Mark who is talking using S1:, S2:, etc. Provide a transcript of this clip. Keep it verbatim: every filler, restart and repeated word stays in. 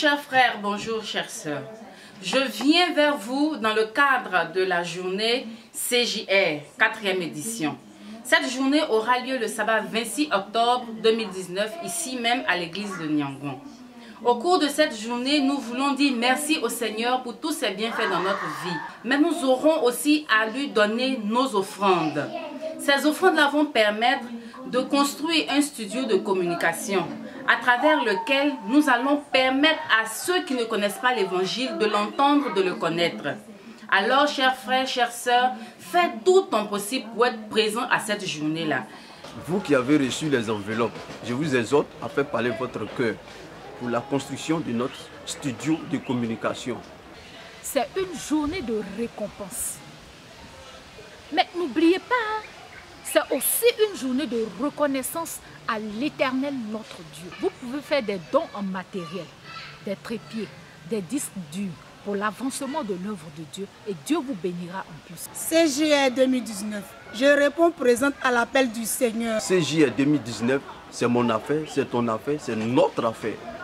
S1: chers frères, bonjour chères sœurs. Je viens vers vous dans le cadre de la journée C J R, quatrième édition. Cette journée aura lieu le sabbat vingt-six octobre deux mille dix-neuf, ici même à l'église de Niangon. Au cours de cette journée, nous voulons dire merci au Seigneur pour tous ses bienfaits dans notre vie. Mais nous aurons aussi à lui donner nos offrandes. Ces offrandes-là vont permettre de construire un studio de communication à travers lequel nous allons permettre à ceux qui ne connaissent pas l'évangile de l'entendre, de le connaître. Alors, chers frères, chères sœurs, faites tout ton possible pour être présent à cette journée-là.
S2: Vous qui avez reçu les enveloppes, je vous exhorte à faire parler votre cœur pour la construction de notre studio de communication.
S3: C'est une journée de récompense. Mais n'oubliez pas, hein, c'est aussi une journée de reconnaissance à l'Éternel notre Dieu. Vous pouvez faire des dons en matériel, des trépieds, des disques durs pour l'avancement de l'œuvre de Dieu et Dieu vous bénira en plus.
S4: C J R deux mille dix-neuf, je réponds présente à l'appel du Seigneur.
S2: C J R deux mille dix-neuf, c'est mon affaire, c'est ton affaire, c'est notre affaire.